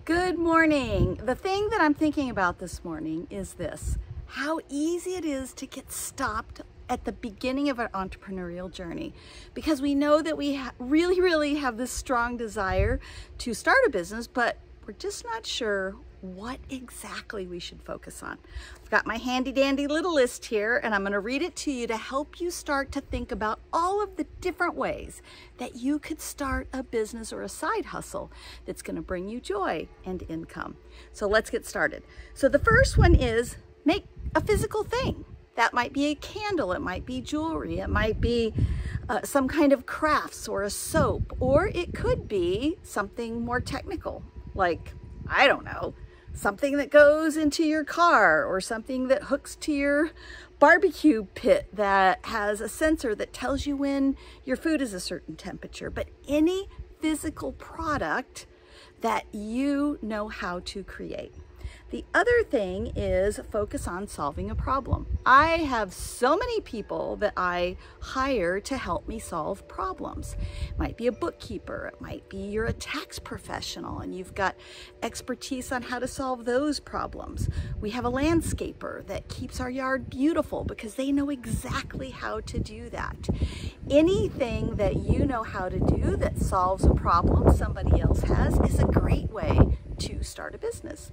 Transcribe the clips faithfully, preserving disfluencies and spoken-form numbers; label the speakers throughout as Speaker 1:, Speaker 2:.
Speaker 1: Good morning. The thing that I'm thinking about this morning is this: how easy it is to get stopped at the beginning of our entrepreneurial journey, because we know that we ha really, really have this strong desire to start a business, but we're just not sure what exactly we should focus on. I've got my handy dandy little list here, and I'm going to read it to you to help you start to think about all of the different ways that you could start a business or a side hustle that's going to bring you joy and income. So let's get started. So the first one is make a physical thing. That might be a candle, it might be jewelry, it might be uh, some kind of crafts or a soap, or it could be something more technical, like, I don't know, something that goes into your car, or something that hooks to your barbecue pit that has a sensor that tells you when your food is a certain temperature. But any physical product that you know how to create. The other thing is focus on solving a problem. I have so many people that I hire to help me solve problems. It might be a bookkeeper, it might be you're a tax professional and you've got expertise on how to solve those problems. We have a landscaper that keeps our yard beautiful because they know exactly how to do that. Anything that you know how to do that solves a problem somebody else has is a great way to start a business.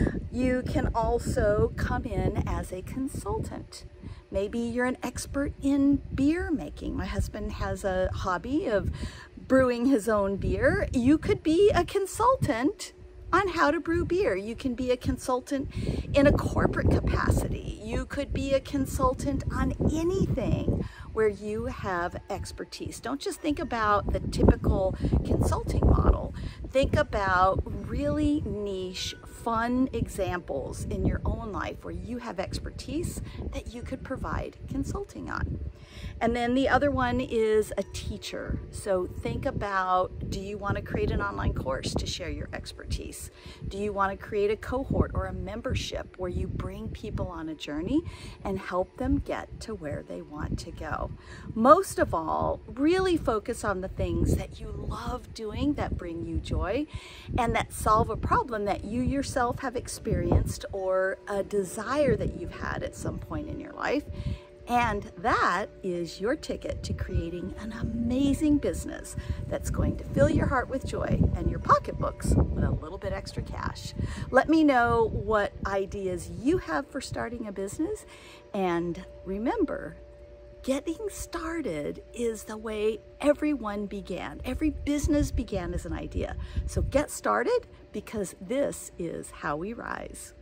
Speaker 1: You can also come in as a consultant. Maybe you're an expert in beer making. My husband has a hobby of brewing his own beer. You could be a consultant on how to brew beer. You can be a consultant in a corporate capacity. You could be a consultant on anything where you have expertise. Don't just think about the typical consulting model. Think about really niche, fun examples in your own life where you have expertise that you could provide consulting on. And then the other one is a teacher. So think about, do you want to create an online course to share your expertise? Do you want to create a cohort or a membership where you bring people on a journey and help them get to where they want to go? Most of all, really focus on the things that you love doing that bring you joy and that solve a problem that you yourself have experienced or a desire that you've had at some point in your life. And that is your ticket to creating an amazing business that's going to fill your heart with joy and your pocketbooks with a little bit extra cash. Let me know what ideas you have for starting a business. And remember, getting started is the way everyone began. Every business began as an idea. So get started, because this is how we rise.